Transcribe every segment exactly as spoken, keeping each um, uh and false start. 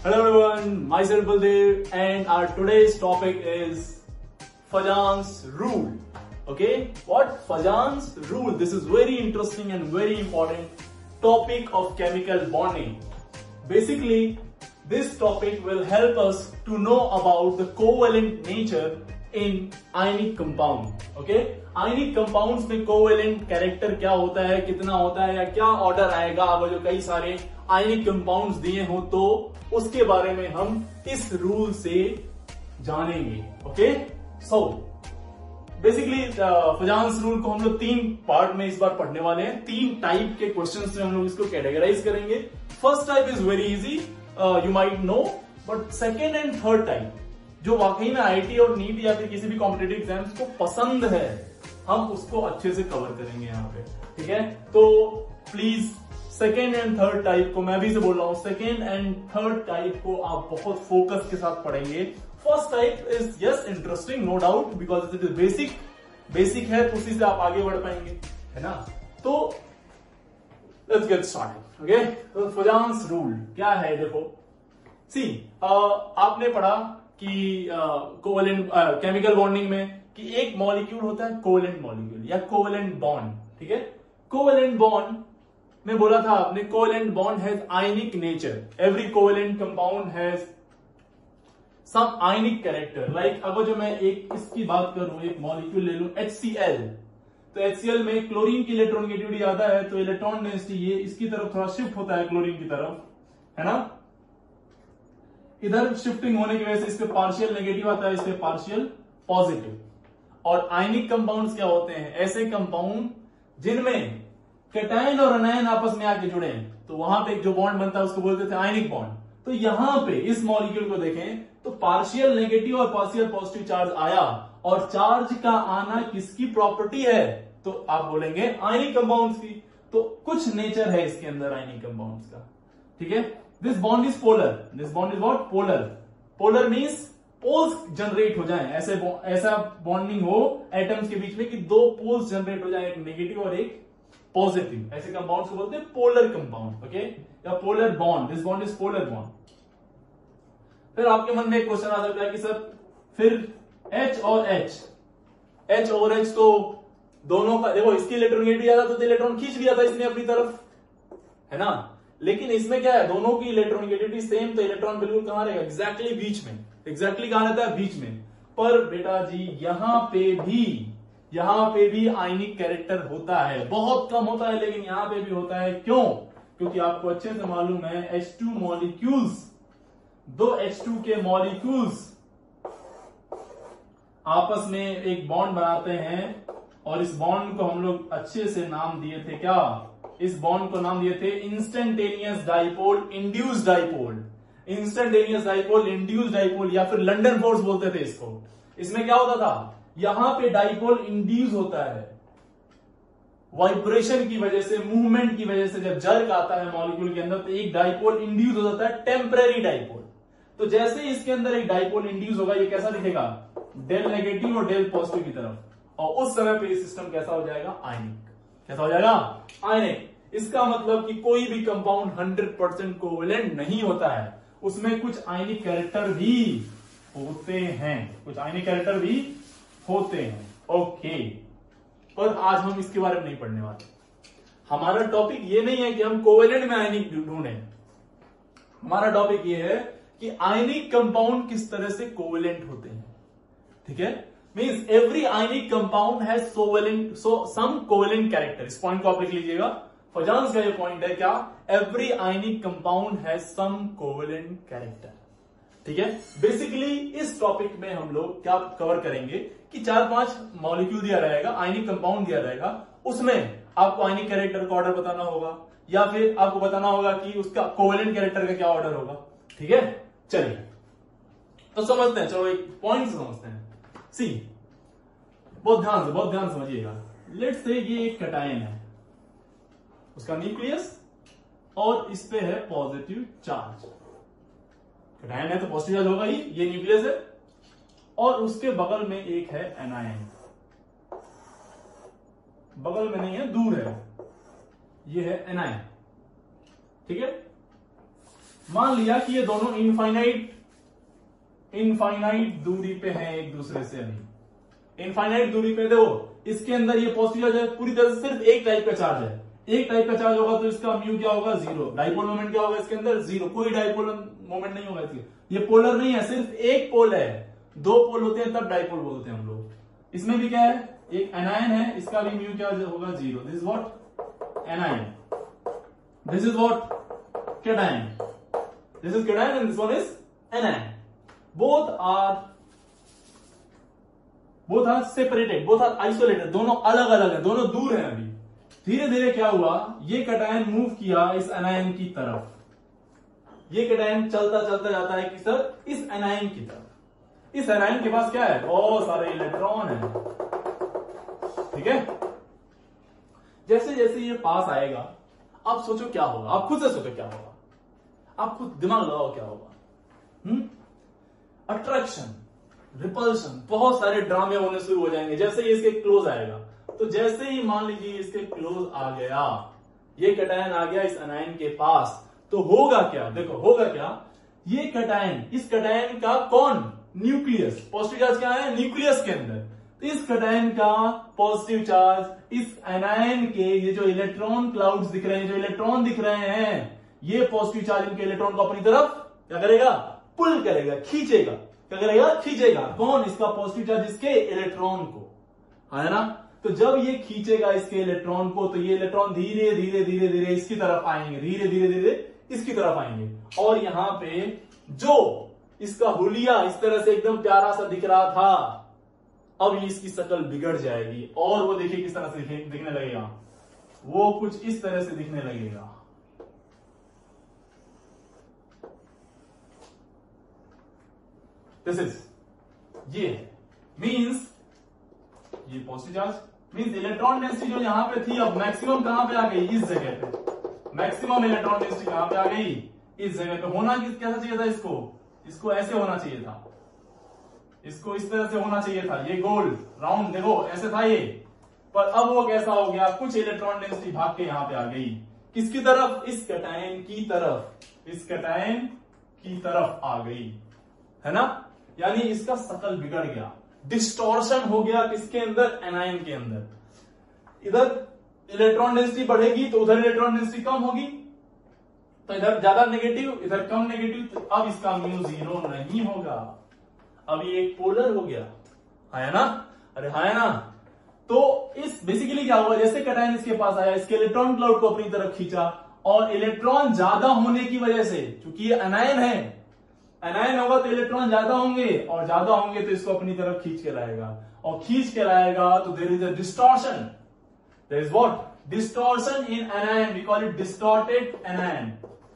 Hello everyone, myself Baldev and our today's topic is Fajans rule. Okay, what Fajans rule? This is very interesting and very important topic of chemical bonding. Basically, this topic will help us to know about the covalent nature in ionic compound. Okay, ionic compounds में covalent character क्या होता है, कितना होता है, या क्या order आएगा अगर जो कई सारे आयनिक कंपाउंड्स दिए हो, तो उसके बारे में हम इस रूल से जानेंगे. Okay, so basically Fajans rule को हम लोग तीन पार्ट में इस बार पढ़ने वाले हैं. तीन टाइप के क्वेश्चन से हम लोग इसको कैटेगराइज करेंगे. First type is very easy, you might know, but second and third type जो वाकई में आईआईटी और नीट या फिर किसी भी कॉम्पिटेटिव एग्जाम्स को पसंद है, हम उसको अच्छे से कवर करेंगे यहाँ पे. ठीक है, तो please second and third type को, मैं भी से बोल रहा हूँ, सेकेंड एंड थर्ड टाइप को आप बहुत फोकस के साथ पढ़ेंगे. First type is yes interesting, no doubt, because it is basic. Basic है तो उसी से आप आगे बढ़ पाएंगे, है ना. तो लेट्स गेट स्टार्टेड. ओके, तो फजान्स रूल क्या है, देखो. सी आपने पढ़ा कि कोवेलेंट केमिकल बॉन्डिंग में कि एक मॉलिक्यूल होता है कोवेलेंट मॉलिक्यूल या कोवेलेंट बॉन्ड. ठीक है, कोवेलेंट बॉन्ड में बोला था आपने, covalent bond has ionic nature. Every covalent compound has some ionic character. Like अगर जो मैं एक इसकी बात करूं, एक मॉलिक्यूल ले लूं एच सी एल, तो एच सी एल में क्लोरीन की इलेक्ट्रॉनिगेटिविटी ज्यादा है, तो इलेक्ट्रॉन डेंसिटी ये इसकी तरफ थोड़ा शिफ्ट होता है, क्लोरीन की तरफ, है ना. इधर शिफ्टिंग होने की वजह से इस पे पार्शियल नेगेटिव आता है, इस पे पार्शियल पॉजिटिव. और आयनिक कंपाउंड्स क्या होते हैं, ऐसे कंपाउंड जिनमें कैटायन और अनायन आपस में आके जुड़े हैं, तो वहां पे जो बॉन्ड बनता है उसको बोलते थे आयनिक बॉन्ड. तो यहां पे इस मॉलिक्यूल को देखें तो पार्शियल नेगेटिव और पार्शियल पॉजिटिव चार्ज आया, और चार्ज का आना किसकी प्रॉपर्टी है, तो आप बोलेंगे आयनिक कंपाउंड्स की. तो कुछ नेचर है इसके अंदर आयनिक कंपाउंड्स का. ठीक है, this bond is polar. This bond is what, polar. Polar means poles generate हो जाएं, ऐसे ऐसा बॉन्डिंग हो एटम्स के बीच में कि दो पोल्स जनरेट हो जाएं, एक नेगेटिव और एक पॉजिटिव. ऐसे कंपाउंड्स को बोलते हैं पोलर कंपाउंड. ओके, या polar bond. This bond is polar bond. फिर आपके मन में एक क्वेश्चन आ सकता है कि सर फिर H और H, H और H तो दोनों का, देखो इसकी इलेक्ट्रॉनिगेटिविटी ज्यादा, तो इलेक्ट्रॉन खींच लिया था इसने अपनी तरफ, है ना. लेकिन इसमें क्या है, दोनों की इलेक्ट्रॉनिगेटिविटी सेम, तो इलेक्ट्रॉन बिल्कुल कहां रहेगा, एग्जैक्टली बीच में. एग्जैक्टली कहां रहता है, बीच में. पर बेटा जी यहां पे भी यहां पे भी आयनिक कैरेक्टर होता है. बहुत कम होता है, लेकिन यहां पे भी होता है. क्यों? क्योंकि आपको अच्छे से मालूम है एच टू मॉलिक्यूल्स, दो एच टू के मॉलिक्यूल्स आपस में एक बॉन्ड बनाते हैं, और इस बॉन्ड को हम लोग अच्छे से नाम दिए थे, क्या, इस बॉन्ड को नाम दिए थे instantaneous dipole induced dipole. Instantaneous dipole induced dipole, या फिर लंडन फोर्स बोलते थे इसको. इसमें क्या होता था, यहां पे डाइपोल इंड्यूस होता है वाइब्रेशन की वजह से, मूवमेंट की वजह से. जब जर्क आता है मॉलिक्यूल के अंदर तो एक डाइपोल इंड्यूस हो जाता है, टेम्परेरी डाइपोल. तो जैसे ही इसके अंदर एक डाइपोल इंड्यूस होगा, ये कैसा दिखेगा, डेल नेगेटिव और डेल पॉजिटिव की तरफ, और उस समय पे ये सिस्टम कैसा हो जाएगा, आयनिक. कैसा हो जाएगा, आयनिक. इसका मतलब कि कोई भी कंपाउंड हंड्रेड परसेंट कोवेलेंट नहीं होता है, उसमें कुछ आयनिक कैरेक्टर भी होते हैं, कुछ आयनिक कैरेक्टर भी होते हैं. ओके, पर आज हम इसके बारे में नहीं पढ़ने वाले. हमारा टॉपिक ये नहीं है कि हम कोवेलेंट में आयनिक ढूंढें. हमारा टॉपिक ये है कि आयनिक कंपाउंड किस तरह से कोवेलेंट होते हैं. ठीक है, means every ionic compound has covalent, so some covalent character. इस पॉइंट को आप लिख लीजिएगा. फजान्स का ये पॉइंट है क्या, every ionic compound has some covalent character. ठीक है, बेसिकली इस टॉपिक में हम लोग क्या कवर करेंगे कि चार पांच मॉलिक्यूल दिया रहेगा, आयनिक कंपाउंड दिया रहेगा, उसमें आपको आयनिक कैरेक्टर का ऑर्डर बताना होगा, या फिर आपको बताना होगा कि उसका कोवेलेंट कैरेक्टर का क्या ऑर्डर होगा. ठीक है, चलिए तो समझते हैं. चलो एक पॉइंट समझते हैं. सी, बहुत ध्यान से बहुत ध्यान समझिएगा. लेट्स से ये एक कैटायन है, उसका न्यूक्लियस, और इस पे है पॉजिटिव चार्ज. कैटायन है तो पॉजिटिव चार्ज होगा ही, ये न्यूक्लियस है, और उसके बगल में एक है एनायन. बगल में नहीं है, दूर है, ये है एनायन. ठीक है, मान लिया कि ये दोनों इनफाइनाइट इनफाइनाइट दूरी पे हैं एक दूसरे से। अभी इनफाइनाइट दूरी पे देखो, इसके अंदर ये पॉजिटिव चार्ज है, पूरी तरह से सिर्फ एक टाइप का चार्ज है। एक टाइप का चार्ज होगा तो इसका म्यू क्या होगा, जीरो। डाइपोल मोमेंट क्या होगा इसके अंदर, जीरो। कोई डाइपोल मोमेंट नहीं होगा इसके। ये पोलर नहीं है, सिर्फ एक पोल है। दो पोल होते हैं तब डाइपोल बोलते हैं हम लोग। इसमें भी क्या है, एक एनायन है, इसका भी म्यू क्या होगा, zero. This is what, anion. This is what, cation. This is cation and this one is anion. Both are both are separated, both are isolated. दोनों अलग अलग है, दोनों दूर हैं। अभी धीरे धीरे क्या हुआ, ये कैटायन मूव किया इस एनायन की तरफ। ये कैटायन चलता चलता जाता है कि सर इस एनायन की तरफ। इस एनायन के पास क्या है, बहुत सारे इलेक्ट्रॉन है। ठीक है, जैसे जैसे ये पास आएगा, आप सोचो क्या होगा, आप खुद से सोचो क्या होगा, आप खुद दिमाग लगाओ क्या होगा। हम्म अट्रैक्शन, रिपल्शन, बहुत सारे ड्रामे होने शुरू हो जाएंगे। जैसे ही इसके क्लोज आएगा, तो जैसे ही मान लीजिए इसके क्लोज आ गया, ये कैटायन आ गया इस एनायन के पास, तो होगा क्या, देखो होगा क्या, ये कैटायन, इस कैटायन का कौन, न्यूक्लियस, पॉजिटिव चार्ज क्या है न्यूक्लियस के अंदर। तो इस कैटायन का पॉजिटिव चार्ज इस एनायन के, ये जो इलेक्ट्रॉन क्लाउड्स दिख रहे हैं, जो इलेक्ट्रॉन दिख रहे हैं, ये पॉजिटिव चार्ज इनके इलेक्ट्रॉन को अपनी तरफ क्या करेगा, पुल करेगा, खींचेगा। क्या करेगा, खींचेगा। कौन, इसका पॉजिटिव चार्ज इसके इलेक्ट्रॉन को, है ना। तो जब ये खींचेगा इसके इलेक्ट्रॉन को, तो ये इलेक्ट्रॉन धीरे धीरे धीरे धीरे इसकी तरफ आएंगे, धीरे धीरे धीरे इसकी तरफ आएंगे। और यहां पे जो इसका हुलिया इस तरह से एकदम प्यारा सा दिख रहा था, अब इसकी शक्ल बिगड़ जाएगी। और वो देखिए किस तरह से दिखने लगेगा, वो कुछ इस तरह से दिखने लगेगा। दिस इज ये मीन्स, ये positive charge means electron density जो यहां पे थी, अब मैक्सिमम कहां पे आ गई, इस जगह पे। मैक्सिमम इलेक्ट्रॉन डेंसिटी कहां पे आ गई, इस जगह पे। होना कैसा चाहिए था इसको, इसको ऐसे होना चाहिए था, इसको इस तरह से होना चाहिए था, ये गोल राउंड देखो ऐसे था ये। पर अब वो कैसा हो गया, कुछ इलेक्ट्रॉन डेंसिटी भाग के यहां पे आ गई, किसकी तरफ, इस कैटायन की तरफ, इस कैटायन की तरफ आ गई, है ना। यानी इसका शक्ल बिगड़ गया, डिस्टॉर्शन हो गया, किसके अंदर, एनायन के अंदर। इधर इलेक्ट्रॉन डेंसिटी बढ़ेगी तो उधर इलेक्ट्रॉन डेंसिटी कम होगी, तो इधर ज्यादा नेगेटिव, इधर कम नेगेटिव, तो अब इसका म्यू जीरो नहीं होगा। अब ये एक पोलर हो गया, है ना, अरे है ना। तो इस बेसिकली क्या हुआ, जैसे कैटायन इसके पास आया, इसके इलेक्ट्रॉन क्लाउड को अपनी तरफ खींचा, और इलेक्ट्रॉन ज्यादा होने की वजह से, क्योंकि ये एनायन है, एनायन होगा तो इलेक्ट्रॉन ज्यादा होंगे, और ज्यादा होंगे तो इसको अपनी तरफ खींच के लाएगा, और खींच के लाएगा तो there is a distortion. There is what, distortion in anion, we call it distorted anion,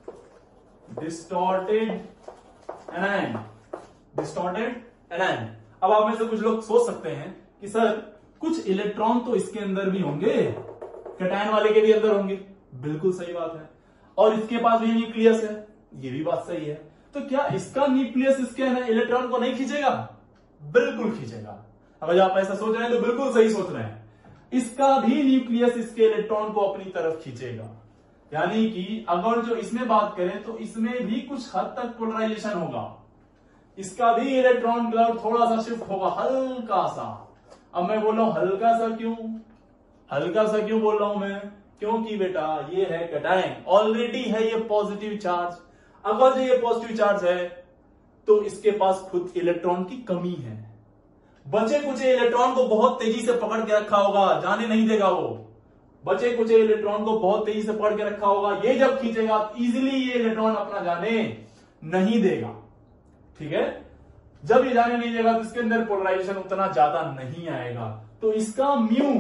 distorted anion, distorted anion. अब आप में से कुछ लोग सोच सकते हैं कि सर कुछ इलेक्ट्रॉन तो इसके अंदर भी होंगे, कैटायन वाले के भी अंदर होंगे। बिल्कुल सही बात है, और इसके पास भी न्यूक्लियस है, ये भी बात सही है। तो क्या इसका न्यूक्लियस इसके इलेक्ट्रॉन को नहीं खींचेगा, बिल्कुल खींचेगा। अगर आप ऐसा सोच रहे हैं तो बिल्कुल सही सोच रहे हैं, इसका भी न्यूक्लियस इसके इलेक्ट्रॉन को अपनी तरफ खींचेगा। यानी कि अगर जो इसमें बात करें तो इसमें भी कुछ हद तक पोलराइजेशन होगा, इसका भी इलेक्ट्रॉन क्लाउड थोड़ा सा शिफ्ट होगा, हल्का सा। अब मैं बोल रहा हूं हल्का सा क्यों, हल्का सा क्यों बोल रहा हूं मैं, क्योंकि बेटा ये है कैटायन, ऑलरेडी है ये पॉजिटिव चार्ज। अगर जो ये पॉजिटिव चार्ज है तो इसके पास खुद इलेक्ट्रॉन की कमी है, बचे कुचे इलेक्ट्रॉन को बहुत तेजी से पकड़ के रखा होगा, जाने नहीं देगा वो। बचे कुचे इलेक्ट्रॉन को बहुत तेजी से पकड़ के रखा होगा, ये जब खींचेगा इजीली ये इलेक्ट्रॉन अपना जाने नहीं देगा। ठीक है, जब ये जाने नहीं देगा तो इसके अंदर पोलराइजेशन उतना ज्यादा नहीं आएगा, तो इसका म्यू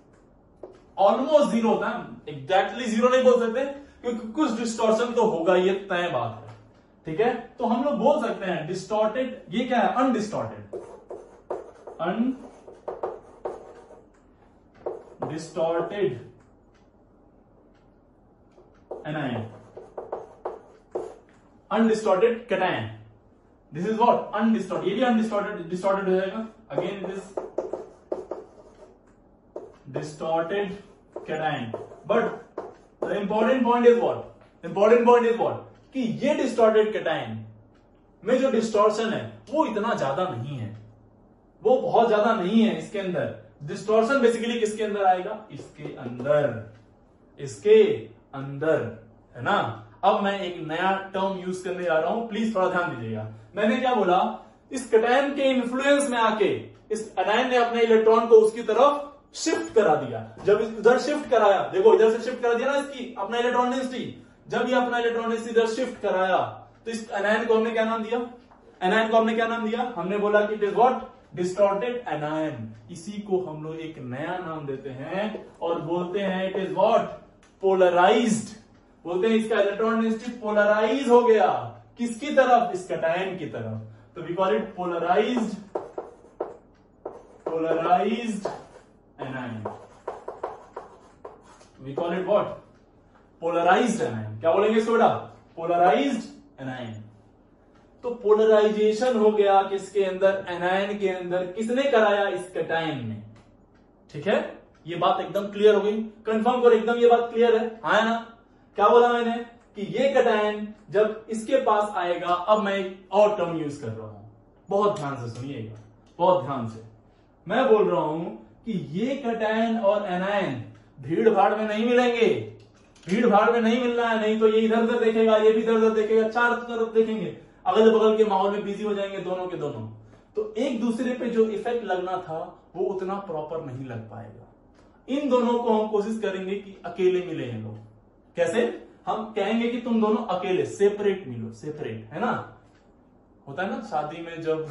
ऑलमोस्ट जीरो होता है। एग्जैक्टली जीरो नहीं बोल सकते क्योंकि कुछ डिस्टॉर्शन तो होगा, ये तय बात है। ठीक है, तो हम लोग बोल सकते हैं डिस्टॉर्टेड, ये क्या है, undistorted, undistorted anion, undistorted cation. This is what, undistorted, ये भी अनडिस्टॉर्टेड, डिस्टॉर्टेड हो जाएगा। Again this distorted cation, but the important point is what, important point is what, कि ये डिस्टॉर्टेड कैटायन में जो डिस्टॉर्शन है वो इतना ज्यादा नहीं है, वो बहुत ज्यादा नहीं है इसके अंदर। डिस्टॉर्शन बेसिकली किसके अंदर आएगा? इसके अंदर, इसके अंदर, है ना। अब मैं एक नया टर्म यूज करने जा रहा हूं, प्लीज थोड़ा ध्यान दीजिएगा। मैंने क्या बोला? इस कैटायन के इन्फ्लुएंस में आके इस एनायन ने अपने इलेक्ट्रॉन को उसकी तरफ शिफ्ट करा दिया। जब इधर शिफ्ट कराया, देखो इधर से शिफ्ट करा दिया ना इसकी अपना इलेक्ट्रॉन डेंसिटी, जब ये अपना इलेक्ट्रॉन डेंसिटी इधर शिफ्ट कराया तो इस एनायन को हमने क्या नाम दिया? एनायन को हमने क्या नाम दिया? हमने बोला कि it is what? Distorted anion. इसी को हम लोग एक नया नाम देते हैं और बोलते हैं इट इज व्हाट? पोलराइज्ड। बोलते हैं इसका इलेक्ट्रॉन डेंसिटी पोलराइज हो गया। किसकी तरफ? इस कैटायन की तरफ। तो we call it polarized, polarized anion. We call it what? Polarized anion. क्या बोलेंगे इसको बेटा? Polarised anion. तो पोलराइजेशन हो गया किसके अंदर? एनायन के अंदर। किसने कराया? इस कैटायन ने। ठीक है, ये बात एकदम क्लियर हो गई। कंफर्म करो, एकदम ये बात क्लियर है? हाँ ना। क्या बोला मैंने? कि ये कैटायन जब इसके पास आएगा, अब मैं एक और टर्म यूज कर रहा हूं, बहुत ध्यान से सुनिएगा, बहुत ध्यान से। मैं बोल रहा हूं कि ये कैटायन और एनायन भीड़ भाड़ में नहीं मिलेंगे, भीड़ भाड़ में नहीं मिलना है, नहीं तो ये इधर उधर देखेगा, ये भी इधर उधर देखेगा, चार तरफ देखेंगे, अगल बगल के माहौल में बिजी हो जाएंगे दोनों के दोनों। तो एक दूसरे पे जो इफेक्ट लगना था वो उतना प्रॉपर नहीं लग पाएगा। इन दोनों को हम कोशिश करेंगे कि अकेले मिले हैं लोग। कैसे? हम कहेंगे कि तुम दोनों अकेले सेपरेट मिलो, सेपरेट, है ना। होता है ना शादी में, जब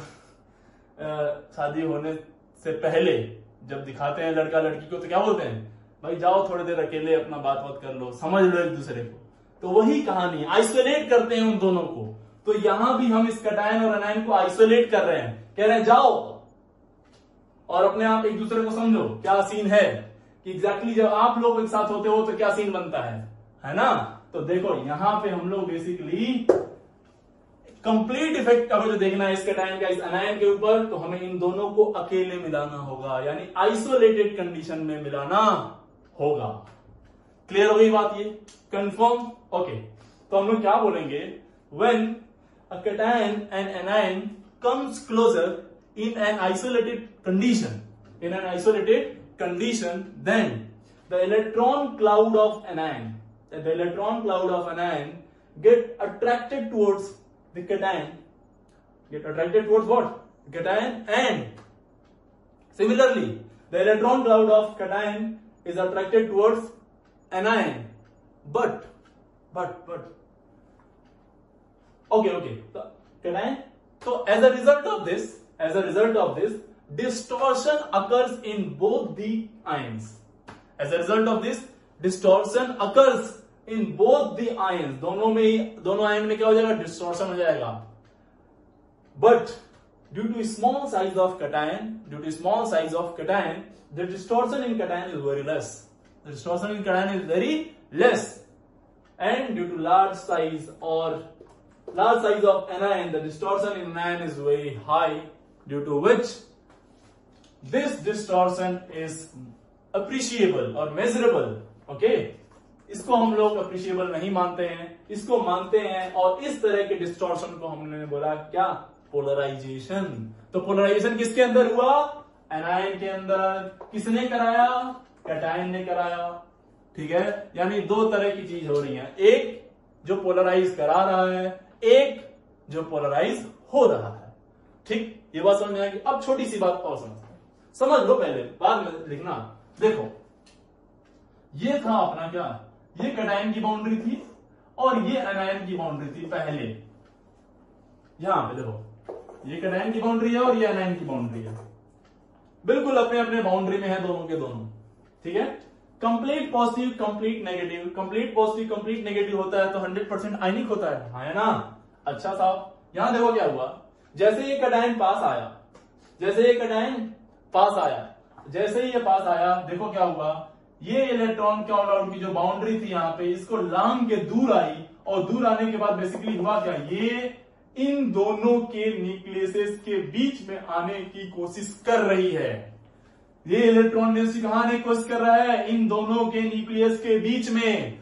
आ, शादी होने से पहले जब दिखाते हैं लड़का लड़की को तो क्या बोलते हैं? भाई जाओ थोड़ी देर अकेले अपना बात बात कर लो, समझ लो एक दूसरे को। तो वही कहानी, आइसोलेट करते हैं उन दोनों को। तो यहां भी हम इस कैटायन और एनायन को आइसोलेट कर रहे हैं, कह रहे हैं जाओ और अपने आप एक दूसरे को समझो क्या सीन है, कि एग्जैक्टली जब आप लोग एक साथ होते हो तो क्या सीन बनता है, है ना। तो देखो यहां पे हम लोग बेसिकली कंप्लीट इफेक्ट अगर जो देखना है इस कैटायन का इस एनायन के ऊपर, तो हमें इन दोनों को अकेले मिलाना होगा, यानी आइसोलेटेड कंडीशन में मिलाना होगा। क्लियर हो गई बात? ये कंफर्म? ओके, तो हम लोग क्या बोलेंगे? When a cation and anion comes closer in an isolated condition, in an isolated condition, then the electron cloud of anion, the electron cloud of anion get attracted towards the cation, get attracted towards what? Cation, and similarly the electron cloud of cation is attracted towards anion, but but but okay okay so cation, so as a result of this As a result of this, distortion occurs in both the ions. As a result of this, distortion occurs in both the ions. दोनों में ही, दोनों ion में क्या हो जाएगा? Distortion हो जाएगा. But due to small size of cation, due to small size of cation, the distortion in cation is very less. The distortion in cation is very less, and due to large size or large size of anion, the distortion in anion is very high. Due to which this distortion is appreciable or measurable. Okay, इसको हम लोग appreciable नहीं मानते हैं, इसको मानते हैं, और इस तरह के distortion को हमने बोला क्या? Polarization. तो polarization किसके अंदर हुआ? एनायन के अंदर। किसने कराया? कैटायन ने कराया। ठीक है, यानी दो तरह की चीज हो रही है, एक जो पोलराइज करा रहा है, एक जो पोलराइज हो रहा है। ठीक, ये बात समझ में आएगी। अब छोटी सी बात और समझते हैं, समझ लो पहले, बाद में लिखना। देखो ये था अपना क्या? ये कैटायन की बाउंड्री थी और ये एनायन की बाउंड्री थी पहले। यहां पे देखो ये कैटायन की बाउंड्री है और ये एनायन की बाउंड्री है, बिल्कुल अपने अपने बाउंड्री में है दोनों के दोनों। ठीक है, complete positive complete negative, complete positive complete negative होता है तो हंड्रेड परसेंट आयनिक होता है, हाँ है ना। अच्छा साहब, यहां देखो क्या हुआ, जैसे ये कैटायन पास आया, जैसे ये कैटायन पास आया, जैसे ही ये पास आया, देखो क्या हुआ, ये इलेक्ट्रॉन क्लाउड की जो बाउंड्री थी यहां पे, इसको लांग के दूर आई, और दूर आने के बाद बेसिकली हुआ क्या, ये इन दोनों के न्यूक्लियसेस के बीच में आने की कोशिश कर रही है। ये इलेक्ट्रॉन डेंसिटी कहां आने की कोशिश कर रहा है? इन दोनों के न्यूक्लियस के बीच में।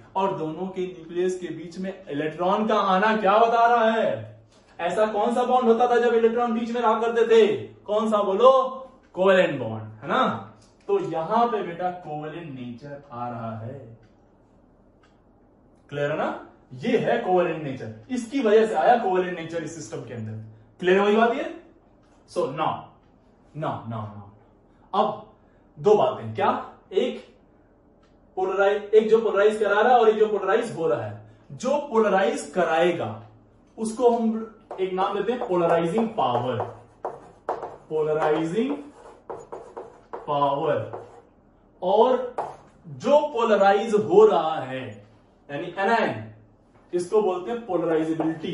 और दोनों के न्यूक्लियस के बीच में इलेक्ट्रॉन का आना क्या बता रहा है? ऐसा कौन सा बॉन्ड होता था जब इलेक्ट्रॉन बीच में रहा करते थे? कौन सा बोलो? कोवेलेंट बॉन्ड, है ना? तो यहां पे बेटा कोवेलेंट नेचर आ रहा है। क्लियर है ना? ये है कोवेलेंट नेचर, इसकी वजह से आया कोवेलेंट नेचर इस सिस्टम के अंदर। क्लियर वही बात ये? So now now now now अब दो बातें, क्या? एक पोलराइज, एक जो पोलराइज करा रहा है और एक जो पोलराइज हो रहा है। जो पोलराइज कराएगा उसको हम एक नाम देते हैं पोलराइजिंग पावर। Polarizing power. और जो पोलराइज हो रहा है यानी एनायन, इसको बोलते हैं पोलराइजेबिलिटी।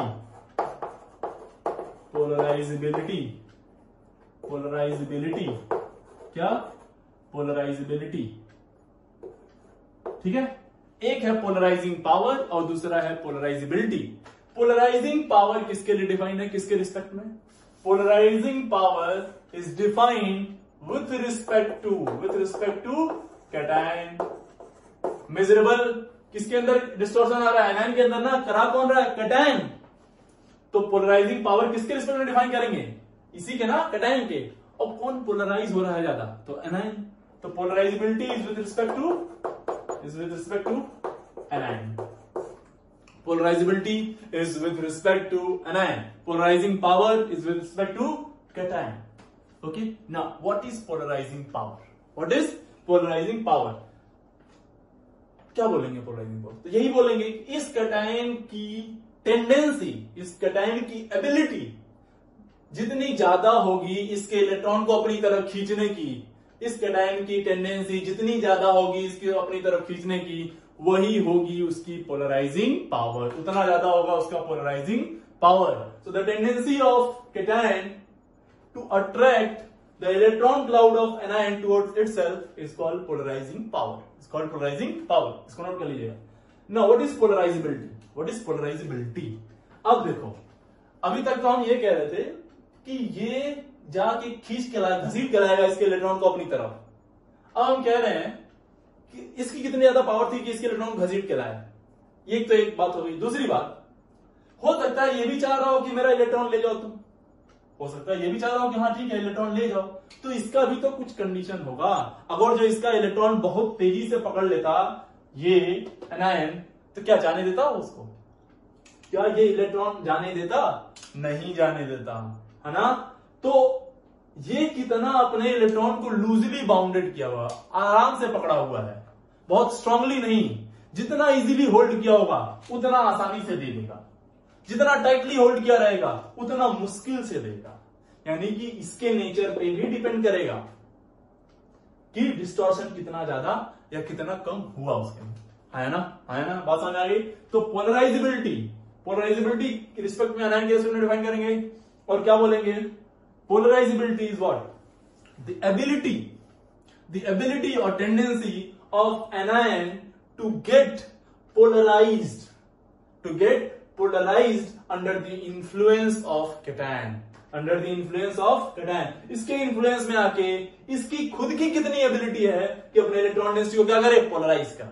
पोलराइजेबिलिटी पोलराइजेबिलिटी क्या? पोलराइजेबिलिटी। ठीक है, एक है पोलराइजिंग पावर और दूसरा है पोलराइजेबिलिटी। पोलराइजिंग पावर किसके लिए डिफाइंड है, किसके रिस्पेक्ट में? Polarizing power is defined with respect to with respect to cation. Measurable किसके अंदर डिस्टॉर्शन आ रहा है? एनायन के अंदर ना, करा कौन रहा है? कैटायन। तो पोलराइजिंग पावर किसके रिस्पेक्ट में डिफाइन करेंगे? इसी के ना, कैटायन के। और कौन पोलराइज हो रहा है ज्यादा? तो एनायन। तो polarizability is with respect to is with respect to anion. Polarizability is with respect to anion. Polarizing power is with respect to cation. Okay, now what is polarizing power? What is polarizing power? क्या बोलेंगे polarising power? तो यही बोलेंगे इस cation की tendency, इस cation की ability जितनी ज्यादा होगी इसके इलेक्ट्रॉन को अपनी तरफ खींचने की, इस कैटायन की टेंडेंसी जितनी ज्यादा होगी इसके अपनी तरफ खींचने की, वही होगी उसकी पोलराइजिंग पावर। उतना ज्यादा होगा उसका polarizing power. So the tendency of cation to attract the electron cloud of anion towards itself is called polarizing power. Is called polarizing power. इसको नोट कर लीजिएगा। Now what is polarizability? What is polarizability? अब देखो, अभी तक तो हम ये कह रहे थे कि ये जाके खींच के लाएगा, घसीट के लाएगा इसके इलेक्ट्रॉन को अपनी तरफ। अब हम कह रहे हैं कि इसकी कितनी ज्यादा पावर थी कि इसके इलेक्ट्रॉन को घसीट के लाए। ये तो एक बात हो गई। दूसरी बात, हो सकता है ये भी चाह रहा हो कि मेरा इलेक्ट्रॉन ले जाओ तुम, हो सकता है ये भी चाह रहा हो कि हाँ ठीक है इलेक्ट्रॉन ले जाओ। तो इसका भी तो कुछ कंडीशन होगा। अगर जो इसका इलेक्ट्रॉन बहुत तेजी से पकड़ लेता ये एनायन, तो क्या जाने देता उसको? क्या ये इलेक्ट्रॉन जाने देता? नहीं जाने देता, है ना? तो ये कितना अपने इलेक्ट्रॉन को लूजली बाउंडेड किया हुआ, आराम से पकड़ा हुआ है, बहुत स्ट्रांगली नहीं। जितना इजीली होल्ड किया होगा उतना आसानी से दे देगा, जितना टाइटली होल्ड किया रहेगा उतना मुश्किल से देगा। यानी कि इसके नेचर पे भी डिपेंड करेगा कि डिस्टॉर्शन कितना ज्यादा या कितना कम हुआ उसके में, है ना? है ना? बात समझ आ गई? तो पोलराइजेबिलिटी, पोलराइजेबिलिटी के रिस्पेक्ट में एनायन के डिफाइन करेंगे और क्या बोलेंगे? Polarizability is what? The ability the ability और tendency of anion to get polarized to get polarized under the influence of cation, under the influence of cation। इसके influence में आके इसकी खुद की कितनी एबिलिटी है कि अपने इलेक्ट्रॉन डेंसिटी को क्या करे? पोलराइज करा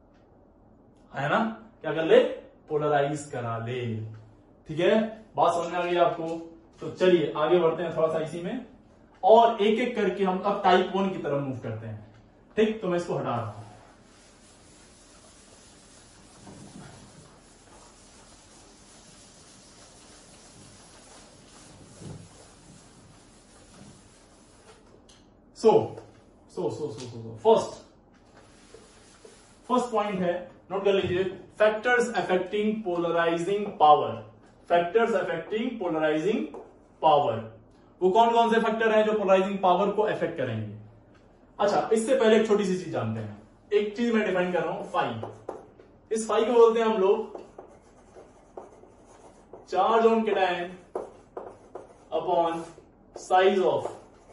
ले, है ना? क्या कर ले? पोलराइज करा ले। ठीक है, बात समझ में आ गई आपको? तो चलिए आगे बढ़ते हैं थोड़ा सा इसी में, और एक एक करके हम अब टाइप वन की तरफ मूव करते हैं। ठीक, तो मैं इसको हटा रहा हूं। So so so so so first first point है, नोट कर लीजिए, factors affecting polarizing power. Factors affecting polarizing power, वो कौन कौन से फैक्टर हैं जो पोलराइजिंग पावर को अफेक्ट करेंगे? अच्छा, इससे पहले एक छोटी सी चीज जानते हैं। एक चीज मैं डिफाइन कर रहा हूं, फाई। इस फाई को बोलते हैं हम लोग charge on cation upon size of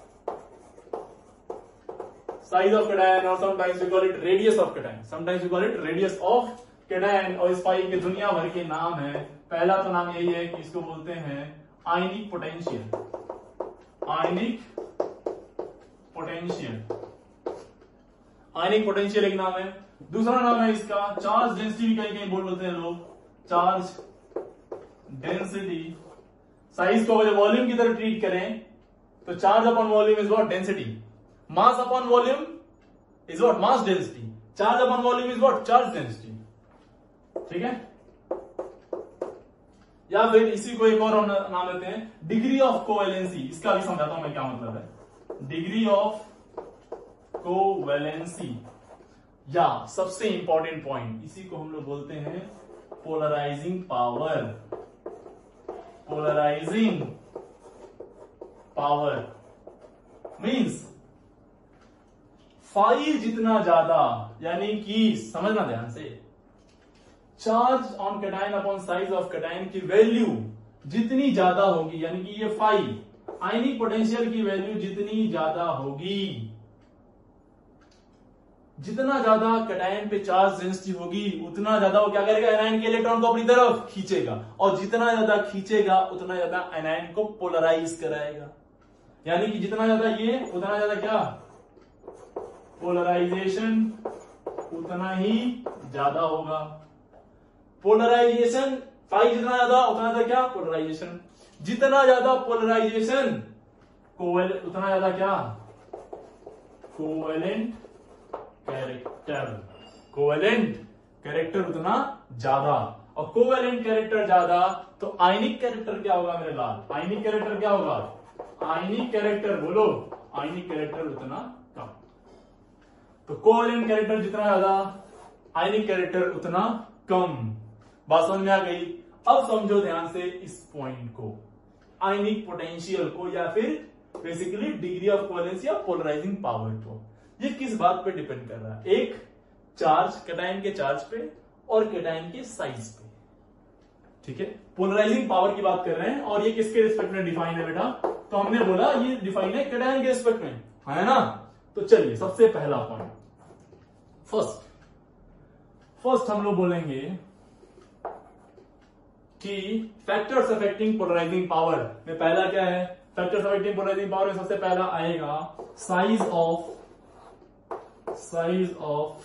size of cation, or sometimes we call it radius of cation, sometimes we call it radius of cation। और इस फाई के दुनिया भर के नाम है। पहला तो नाम यही है कि इसको बोलते हैं ionic potential. Ionic potential ionic potential एक नाम है। दूसरा नाम है इसका चार्ज डेंसिटी, भी कहीं कहीं बोल बोलते हैं लोग, चार्ज डेंसिटी। साइज को अगर वॉल्यूम की तरह ट्रीट करें तो charge upon volume is what, density. Mass upon volume is what, mass density. Charge upon volume is what, charge density. ठीक है, या फिर इसी को एक और नाम देते हैं डिग्री ऑफ कोवैलेंसी। इसका भी समझाता हूं मैं क्या मतलब है। डिग्री ऑफ कोवैलेंसी, या सबसे इंपॉर्टेंट पॉइंट, इसी को हम लोग बोलते हैं polarizing power. Polarizing power means five जितना ज्यादा, यानी कि समझना ध्यान से, charge on cation upon size of cation की वैल्यू जितनी ज्यादा होगी, यानी कि ये फाइव, आयनिक पोटेंशियल की वैल्यू जितनी ज्यादा होगी, जितना ज्यादा कैटायन पे चार्ज डेंसिटी होगी उतना ज्यादा वो क्या करेगा, एनायन के इलेक्ट्रॉन को अपनी तरफ खींचेगा, और जितना ज्यादा खींचेगा उतना ज्यादा एनायन को पोलराइज कराएगा। यानी कि जितना ज्यादा ये, उतना ज्यादा क्या, पोलराइजेशन उतना ही ज्यादा होगा। पोलराइजेशन फाइव जितना ज्यादा उतना ज्यादा क्या, पोलराइजेशन। जितना ज्यादा पोलराइजेशन कोवेल उतना ज्यादा क्या, कोवेलेंट कैरेक्टर। कोवेलेंट कैरेक्टर उतना ज्यादा, और कोवेलेंट कैरेक्टर ज्यादा तो आयनिक कैरेक्टर क्या होगा मेरे लाल, आयनिक कैरेक्टर क्या होगा, आयनिक कैरेक्टर बोलो, आयनिक कैरेक्टर उतना कम। तो कोवेलेंट कैरेक्टर जितना ज्यादा, आयनिक कैरेक्टर उतना कम। बात समझ में आ गई? अब समझो ध्यान से इस पॉइंट को, आयनिक पोटेंशियल को, या फिर बेसिकली डिग्री ऑफ कोवेलेंसी या पोलराइजिंग पावर को। ये किस बात पे डिपेंड कर रहा है, एक चार्ज, कैटायन के चार्ज पे और कैटायन के साइज पे। ठीक है, पोलराइजिंग पावर की बात कर रहे हैं, और ये किसके रिस्पेक्ट में डिफाइन है बेटा, तो हमने बोला ये डिफाइन है कैटायन के रिस्पेक्ट में, है ना। तो चलिए सबसे पहला पॉइंट, फर्स्ट फर्स्ट हम लोग बोलेंगे कि फैक्टर्स अफेक्टिंग पोलराइजिंग पावर में पहला क्या है, फैक्टर्स अफेक्टिंग पोलराइजिंग पावर में सबसे पहला आएगा size of size of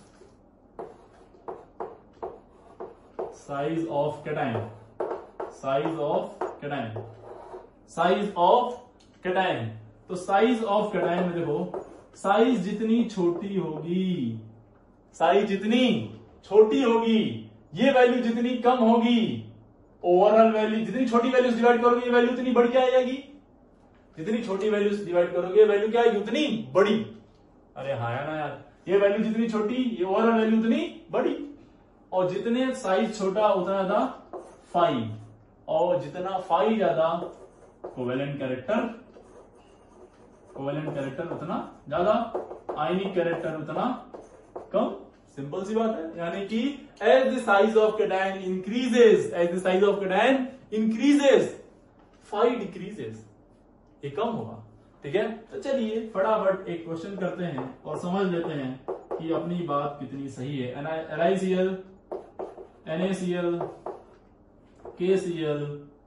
size of cation, size of cation, size of cation. तो साइज ऑफ कैटायन में देखो, साइज जितनी छोटी होगी, साइज जितनी छोटी होगी, ये वैल्यू जितनी कम होगी, ओवरऑल वैल्यू जितनी छोटी वैल्यूज डिवाइड करोगे ये वैल्यू उतनी बड़ी क्या आएगी, जितनी छोटी वैल्यूज डिवाइड करोगे वैल्यू क्या आएगी, उतनी बड़ी। अरे हाँ ना यार, ये वैल्यू जितनी छोटी, ये ओवरऑल वैल्यू उतनी बड़ी, और जितने साइज छोटा उतना ज्यादा फाइव, और जितना फाइव ज्यादा कोवेलेंट कैरेक्टर, कोवेलेंट कैरेक्टर उतना ज्यादा, आयनिक कैरेक्टर उतना कम। सिंपल सी बात है, यानी कि as the size of cation increases, as the size of cation increases, five decreases, ये कम होगा। ठीक है, तो चलिए फटाफट एक क्वेश्चन करते हैं और समझ लेते हैं कि अपनी बात कितनी सही है। N I C L, N A C L, K C L,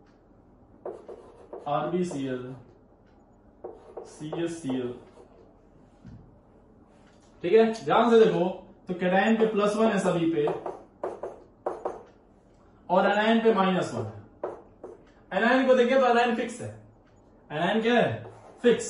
R B C L, C S C L. ठीक है, ध्यान से देखो, तो कैटायन पे प्लस वन है सभी पे, और एनायन पे माइनस वन है। एनायन को देखिए तो एनायन फिक्स है, एनायन क्या है, फिक्स,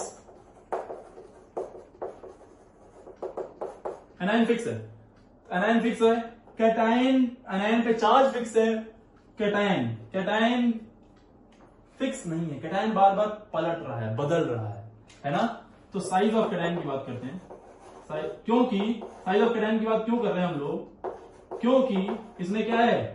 एनायन फिक्स है, एनायन फिक्स है। कैटायन, एनायन पे चार्ज फिक्स है, कैटायन कैटायन फिक्स नहीं है, कैटायन बार बार पलट रहा है, बदल रहा है, है ना। तो साइज ऑफ कैटायन की बात करते हैं, क्योंकि साइज ऑफ कैटायन की बात क्यों कर रहे हैं हम लोग, क्योंकि इसमें क्या है,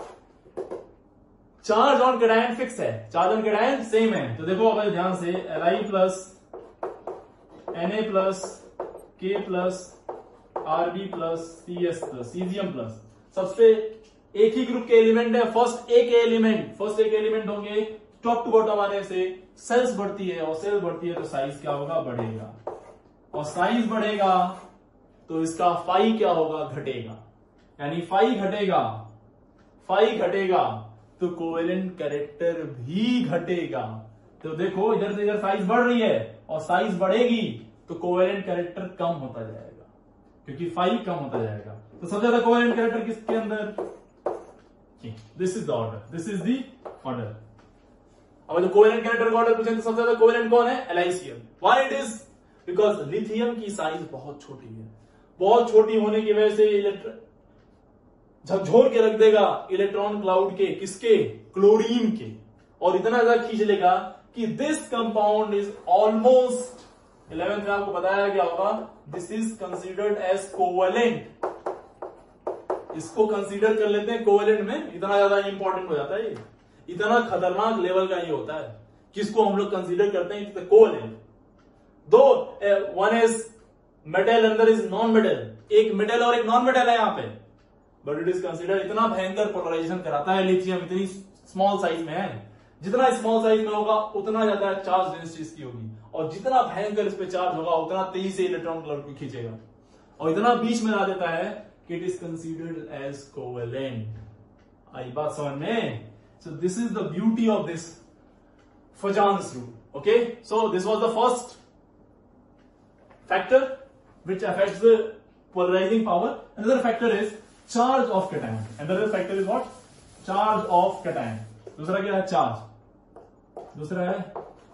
चार्ज ऑन कैटायन फिक्स है, चार्ज ऑन कैटायन सेम है। तो देखो अगर ध्यान से, L I plus, N A plus, K plus, R B plus, C S plus, caesium plus, सबसे एक ही ग्रुप के एलिमेंट है। फर्स्ट एक एलिमेंट फर्स्ट एक एलिमेंट होंगे, टॉप टू बॉटम आने से सेल्स बढ़ती है, और सेल्स बढ़ती है तो साइज क्या होगा, बढ़ेगा, और साइज बढ़ेगा तो इसका फाई क्या होगा, घटेगा। यानी फाई घटेगा, फाई घटेगा तो कोवेलेंट कैरेक्टर भी घटेगा। तो देखो इधर से इधर साइज बढ़ रही है और साइज बढ़ेगी तो कोवेलेंट कैरेक्टर कम होता जाएगा। क्योंकि फाइव कम होता जाएगा। तो सबसे ज्यादा कोवेलेंट कैरेक्टर किसके अंदर? This is the order, this is the order. अब जो कोवेलेंट कैरेक्टर का ऑर्डर पूछें तो सबसे ज्यादा कोवेलेंट कौन है? L I C L. Why it is? Because lithium की साइज बहुत छोटी है, बहुत छोटी होने की वजह से इलेक्ट्रॉन झकझोर के रख देगा इलेक्ट्रॉन क्लाउड के, किसके? क्लोरीन के, और इतना ज्यादा खींच लेगा कि this compound is almost, eleventh में आपको बताया गया होगा, this is considered as covalent. इसको कंसीडर कर लेते हैं कोवेलेंट में, इतना ज्यादा इंपॉर्टेंट हो जाता है ये, इतना खतरनाक लेवल का ये होता है, किसको हम लोग कंसीडर करते हैं कोवेलेंट। दो one is metal, other is non metal, एक मेटल और एक नॉन मेटल है यहां पे, बट इट इज कंसीडर, इतना भयंकर पोलराइजेशन कराता है लिथियम, इतनी स्मॉल साइज में है, जितना स्मॉल साइज में होगा उतना ज्यादा चार्ज डेंसिटी इसकी होगी, और जितना भयंकर इस पे चार्ज होगा उतना तेजी से इलेक्ट्रॉन क्लाउड को खींचेगा, और इतना बीच में ला देता है कि it is considered as covalent. आई बात समझ में? So this is the beauty of this Fajans rule. Okay, so this was the first factor which affects the polarizing power. Another factor is charge of cation. Another factor is what? Charge of cation. दूसरा क्या है? Charge. दूसरा है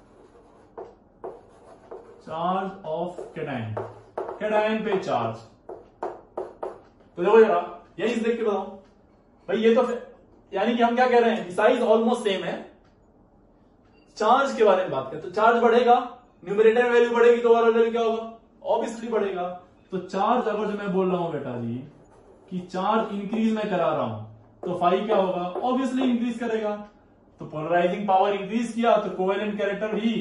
charge of cation, cation पे charge. तो देखो जरा यही देख के बताओ भाई, ये तो यानी कि हम क्या कह रहे हैं, साइज ऑलमोस्ट सेम है। चार्ज के बारे में बात करें तो चार्ज बढ़ेगा, न्यूमरेटर में वैल्यू बढ़ेगी तो ओवरऑल वैल्यू क्या होगा? ऑब्वियसली बढ़ेगा। तो चार्ज अगर जो मैं बोल रहा हूं बेटा जी कि चार्ज इंक्रीज मैं करा रहा हूं तो फाइव क्या होगा? ऑब्वियसली इंक्रीज करेगा। तो पोलराइजिंग पावर इंक्रीज किया तो कोवेलेंट कैरेक्टर भी,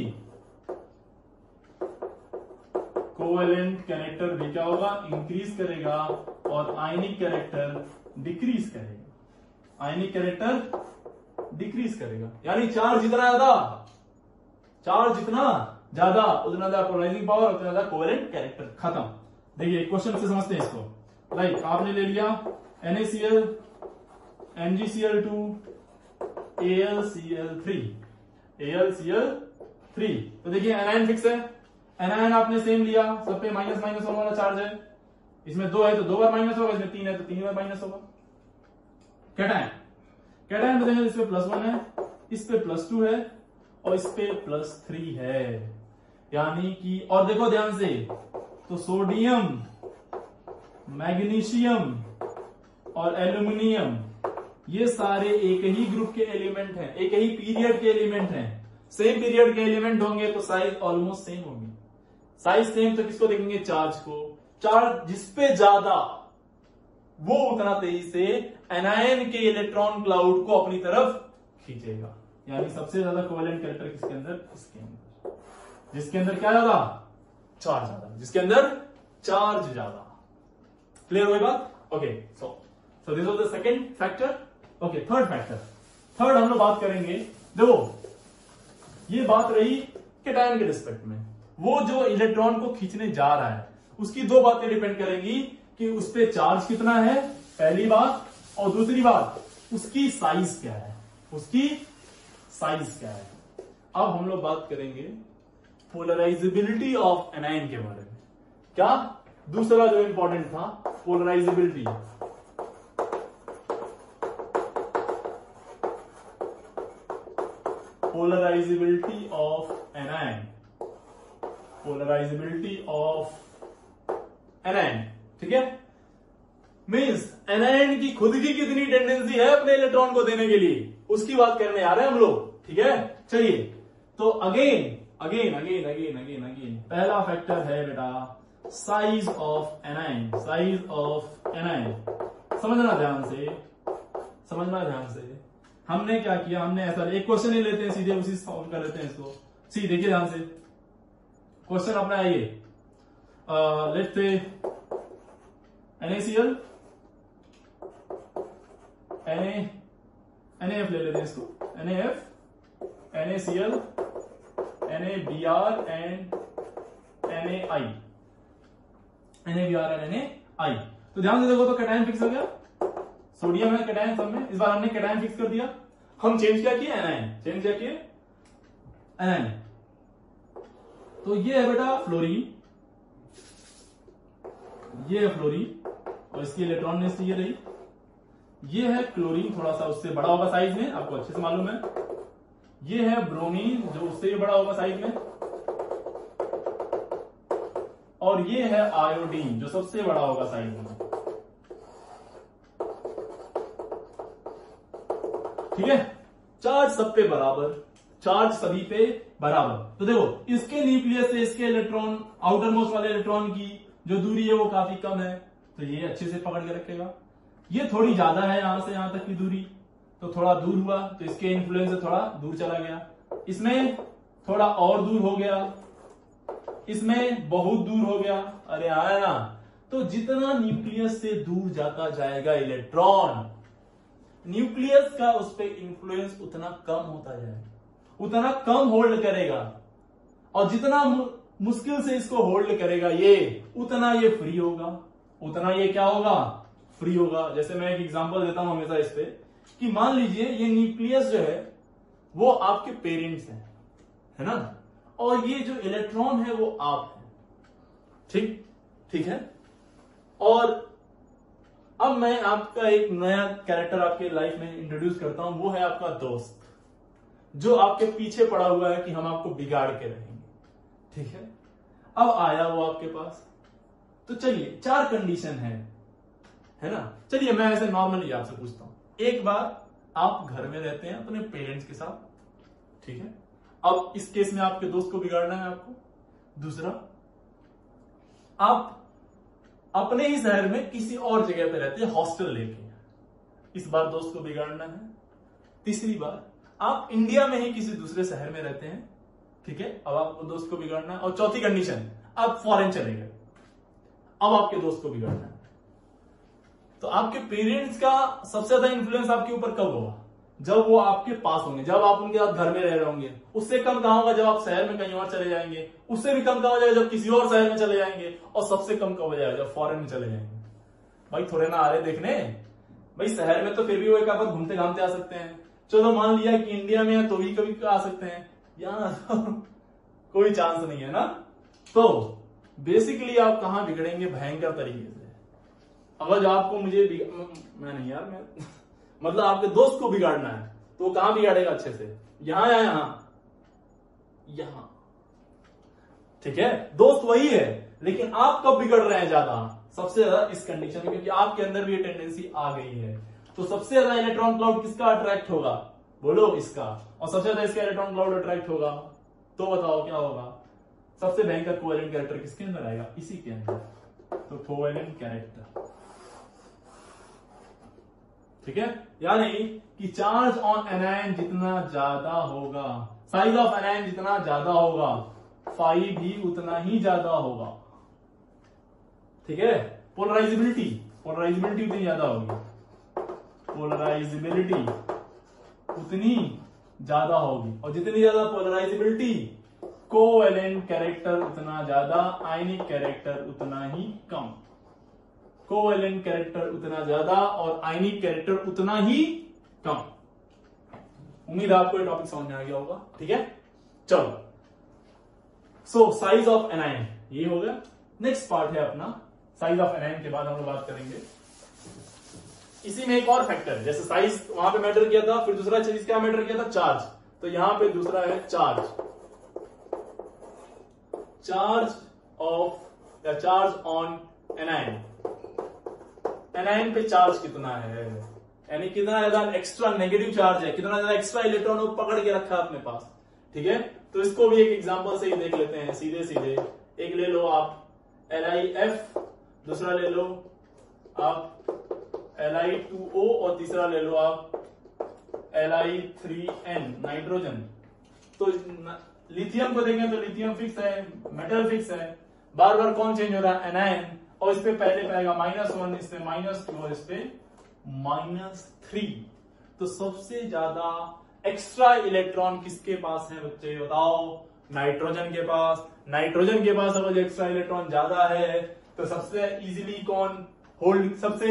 कोवेलेंट कैरेक्टर भी क्या होगा? इंक्रीज करेगा, और आयनिक कैरेक्टर डिक्रीज करेगा, आयनिक कैरेक्टर डिक्रीज करेगा। यानी चार्ज जितना ज्यादा, चार्ज जितना ज्यादा उतना ज्यादा पोलराइजिंग पावर, उतना ज्यादा कोवेलेंट कैरेक्टर। खत्म। देखिए क्वेश्चन से समझते हैं इसको। लाइक आपने ले लिया NaCl, M G C L two, A L C L three, A L C L three. तो देखिए एनायन फिक्स है, एनायन आपने सेम लिया, सब पे माइनस माइनस होने वाला चार्ज है। इसमें दो है तो दो बार माइनस होगा, इसमें तीन है तो तीन बार माइनस होगा। कैटायन, कैटायन बताएंगे इस पे प्लस वन है, इस पे प्लस टू है, और इस पे प्लस थ्री है। यानी कि, और देखो ध्यान से, तो सोडियम, मैग्नीशियम और एल्यूमिनियम ये सारे एक ही ग्रुप के एलिमेंट हैं, एक ही पीरियड के एलिमेंट हैं। सेम पीरियड के एलिमेंट होंगे तो साइज ऑलमोस्ट सेम होगी। साइज सेम तो किसको देखेंगे? चार्ज को। चार्ज जिसपे ज्यादा वो उतना तेजी से एनायन के इलेक्ट्रॉन क्लाउड को अपनी तरफ खींचेगा। यानी सबसे ज्यादा कोवेलेंट कैरेक्टर किसके अंदर? इसके अंदर, जिसके अंदर क्या ज्यादा? चार्ज ज्यादा, जिसके अंदर चार्ज ज्यादा। क्लियर हुई बात? Okay, so so this was the second factor. Okay, third factor, third हम लोग बात करेंगे। देखो ये बात रही कैटायन के रिस्पेक्ट में, वो जो इलेक्ट्रॉन को खींचने जा रहा है उसकी दो बातें डिपेंड करेंगी कि उस पे चार्ज कितना है, पहली बात, और दूसरी बात उसकी साइज क्या है, उसकी साइज क्या है। अब हम लोग बात करेंगे पोलराइजेबिलिटी ऑफ एनायन के बारे में। क्या? दूसरा जो इंपॉर्टेंट था polarizability. Polarizability of anion, polarizability of anion, ठीक है। मीन्स एनायन की खुद की कितनी टेंडेंसी है अपने इलेक्ट्रॉन को देने के लिए, उसकी बात करने आ रहे हैं हम लोग, ठीक है। चलिए, तो again again again again again again पहला फैक्टर है बेटा size of anion, size of anion. समझना ध्यान से, समझना ध्यान से। हमने क्या किया, हमने ऐसा एक क्वेश्चन ही लेते हैं, सीधे उसी सॉल्व कर लेते हैं इसको। सी देखिए ध्यान से, क्वेश्चन अपना है ये, let's say NaCl, Na NaF ले लेते हैं इसको, NaF, NaCl, NaBr and NaI, NaBr and NaI। तो ध्यान से देखो तो कैटायन फिक्स हो गया, सोडियम है कैटायन सब में। इस बार हमने कैटायन फिक्स कर दिया, हम चेंज क्या किए? एनायन, चेंज क्या किए? एनायन। तो ये है बेटा फ्लोरीन, ये है फ्लोरीन और इसकी इलेक्ट्रॉन नेस्ट ये रही। ये है क्लोरीन, थोड़ा सा उससे बड़ा होगा साइज में, आपको अच्छे से मालूम है। ये है ब्रोमीन जो उससे भी बड़ा होगा साइज में, और ये है आयोडीन जो सबसे बड़ा होगा साइज में। ठीक है, चार्ज सब पे बराबर, चार्ज सभी पे बराबर। तो देखो इसके न्यूक्लियस से इसके इलेक्ट्रॉन, आउटर मोस्ट वाले इलेक्ट्रॉन की जो दूरी है वो काफी कम है, तो ये अच्छे से पकड़ के रखेगा। ये थोड़ी ज्यादा है, यहां से यहां तक की दूरी, तो थोड़ा दूर हुआ, तो इसके इन्फ्लुएंस से थोड़ा दूर चला गया। इसमें थोड़ा और दूर हो गया, इसमें बहुत दूर हो गया, अरे आया ना। तो जितना न्यूक्लियस से दूर जाता जाएगा इलेक्ट्रॉन, न्यूक्लियस का उस पर इंफ्लुएंस उतना कम होता जाएगा, उतना कम होल्ड करेगा, और जितना मुश्किल से इसको होल्ड करेगा ये, उतना ये फ्री होगा, उतना ये क्या होगा, फ्री होगा। जैसे मैं एक एग्जांपल देता हूं हमेशा इस पे, कि मान लीजिए ये न्यूक्लियस जो है वो आपके पेरेंट्स हैं, है ना, और ये जो इलेक्ट्रॉन है वो आप है, ठीक ठीक है। और अब मैं आपका एक नया कैरेक्टर आपके लाइफ में इंट्रोड्यूस करता हूं, वो है आपका दोस्त, जो आपके पीछे पड़ा हुआ है कि हम आपको बिगाड़ के रहेंगे, ठीक है। अब आया वो आपके पास, तो चलिए चार कंडीशन है है ना। चलिए मैं ऐसे नॉर्मली आपसे पूछता हूं, एक बार आप घर में रहते हैं अपने पेरेंट्स के साथ, ठीक है। अब इस केस में आपके दोस्त को बिगाड़ना है आपको। दूसरा, आप अपने ही शहर में किसी और जगह पे रहते हैं हॉस्टल लेके, इस बार दोस्त को बिगाड़ना है। तीसरी बार, आप इंडिया में ही किसी दूसरे शहर में रहते हैं, ठीक है, अब आपको दोस्त को बिगाड़ना है। और चौथी कंडीशन, आप फॉरेन चले गए, अब आपके दोस्त को बिगाड़ना है। तो आपके पेरेंट्स का सबसे ज्यादा इंफ्लुएंस आपके ऊपर कब होगा, जब वो आपके पास होंगे, जब आप उनके साथ घर में रह रहे होंगे। उससे कम कहां होगा जब आप शहर में कहीं और चले जाएंगे, उससे भी कम कहां हो जाएगा जब किसी और शहर में चले जाएंगे, और सबसे कम कब हो जाएगा जब फॉरेन में चले जाएंगे। भाई थोड़े ना आ रहे देखने, भाई शहर में तो फिर भी वो एक बार घूमते घामते आ सकते हैं, चलो मान लिया कि इंडिया में है तो भी कभी आ सकते हैं, यहाँ कोई चांस नहीं है ना। तो बेसिकली आप कहां बिगड़ेंगे, भयंकर तरीके से। अगर जो आपको मुझे मैं नहीं यार मैं मतलब आपके दोस्त को बिगाड़ना है तो वो कहां बिगाड़ेगा अच्छे से, यहां या यहां, यहां, ठीक है। दोस्त वही है, लेकिन आप कब बिगड़ रहे हैं ज्यादा, सबसे ज्यादा इस कंडीशन में, क्योंकि आपके अंदर भी ये टेंडेंसी आ गई है। तो सबसे ज्यादा इलेक्ट्रॉन क्लाउड किसका अट्रैक्ट होगा, बोलो इसका, और सबसे ज्यादा इसका इलेक्ट्रॉन क्लाउड अट्रैक्ट होगा, तो बताओ क्या होगा। सबसे भयंकर कोवेलेंट कैरेक्टर किसके अंदर आएगा, इसी के अंदर, तो कोवेलेंट कैरेक्टर, ठीक है। यानी कि चार्ज ऑन एनायन जितना ज्यादा होगा, साइज ऑफ एनायन जितना ज्यादा होगा, फाई भी उतना ही ज्यादा होगा, ठीक है। पोलराइजेबिलिटी, पोलराइजेबिलिटी उतनी ज्यादा होगी, पोलराइजेबिलिटी उतनी ज्यादा होगी, और जितनी ज्यादा पोलराइजेबिलिटी, कोवेलेंट कैरेक्टर उतना ज्यादा, आयनिक कैरेक्टर उतना ही कम। कोवेलेंट कैरेक्टर उतना ज्यादा और आयनिक कैरेक्टर उतना ही कम। उम्मीद आपको ये टॉपिक समझ में आ गया होगा, ठीक है। चलो, सो साइज ऑफ एनायन ये हो गया। नेक्स्ट पार्ट है अपना साइज ऑफ एनायन के बाद हम लोग बात करेंगे इसी में एक और फैक्टर, जैसे साइज वहां पे मैटर किया था, फिर दूसरा चीज क्या मैटर किया था, चार्ज। तो यहां पे दूसरा है चार्ज, चार्ज ऑफ या चार्ज ऑन एनायन। एनायन पे चार्ज कितना है, यानी कितना ज्यादा एक्स्ट्रा नेगेटिव चार्ज है, कितना ज्यादा एक्स्ट्रा इलेक्ट्रॉन वो पकड़ के रखा है अपने पास, ठीक है। तो इसको भी एक एग्जांपल से ही देख लेते हैं, सीधे सीधे। एक ले लो आप एल आई एफ, दूसरा ले लो आप एल आई टू ओ, और तीसरा ले लो आप L I three N, nitrogen. तो लिथियम को देखें तो लिथियम फिक्स है, मेटल फिक्स है, बार बार कौन चेंज हो रहा है, एनायन। और इस पे पहले पाएगा माइनस वन, इस पे माइनस टू, और इस पे माइनस थ्री। तो सबसे ज्यादा एक्स्ट्रा इलेक्ट्रॉन किसके पास है बच्चे, बताओ, नाइट्रोजन के पास। नाइट्रोजन के पास अगर एक्स्ट्रा इलेक्ट्रॉन ज्यादा है तो सबसे इजीली कौन होल्ड, सबसे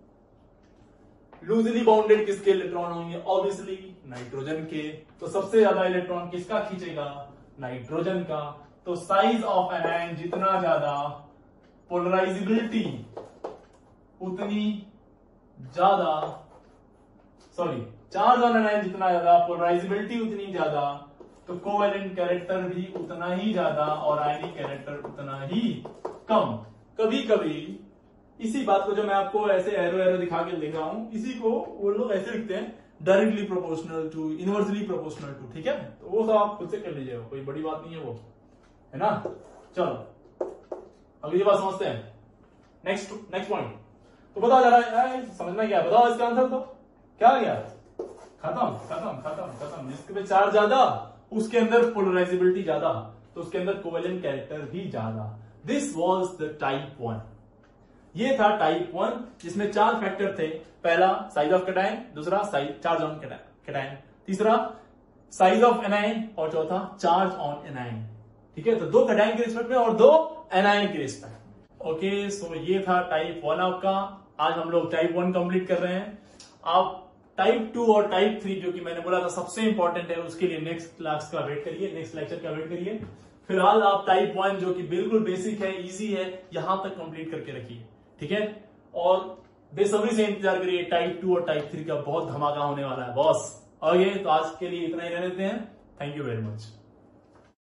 लूजली बाउंडेड किसके इलेक्ट्रॉन होंगे, ऑब्वियसली नाइट्रोजन के। तो सबसे ज्यादा इलेक्ट्रॉन किसका खींचेगा, नाइट्रोजन का। तो साइज ऑफ एनायन जितना ज्यादा पोलराइजेबिलिटी उतनी ज्यादा, सॉरी चार्ज ऑन एनायन जितना ज्यादा, पोलराइजेबिलिटी उतनी ज्यादा, तो कोवेलेंट कैरेक्टर भी उतना ही ज्यादा और आयनिक कैरेक्टर उतना ही कम। कभी कभी इसी बात को जो मैं आपको ऐसे एरो एरो दिखा के लिख रहा हूं, इसी को वो लोग ऐसे लिखते हैं, directly proportional to, inversely proportional to, ठीक है। तो वो सब आप खुद से कर लीजिएगा, कोई बड़ी बात नहीं है वो, है ना। चलो अगली बात समझते हैं, नेक्स्ट नेक्स्ट पॉइंट। तो बताओ जरा, समझना क्या, बताओ इसका आंसर तो क्या आ गया, खत्म खत्म खत्म खत्म। जिसके पे चार्ज ज्यादा उसके अंदर पोलराइजेबिलिटी ज्यादा, तो उसके अंदर कोवेलेंट कैरेक्टर भी ज्यादा। This was the type one, ये था टाइप वन, जिसमें चार फैक्टर थे। पहला साइज ऑफ कैटायन, दूसरा साइज चार्ज ऑन कैटायन, तीसरा साइज ऑफ एनायन, और चौथा चार्ज ऑन एनायन। ठीक है, तो दो कैटायन के रिस्पेक्ट में और दो एनायन के रिस्पेक्ट में। ओके, सो ये था टाइप वन आपका। आज हम लोग टाइप वन कंप्लीट कर रहे हैं। आप टाइप टू और टाइप थ्री, जो कि मैंने बोला था सबसे इंपॉर्टेंट है, उसके लिए नेक्स्ट क्लास का वेट करिए, नेक्स्ट लेक्चर का वेट करिए। फिलहाल आप टाइप वन, जो कि बिल्कुल बेसिक है, इजी है, यहां तक कंप्लीट करके रखिए, ठीक है। और बेसब्री से इंतजार करिए, टाइप टू और टाइप थ्री का बहुत धमाका होने वाला है बॉस। ओके, तो आज के लिए इतना ही रहने देते हैं। Thank you very much.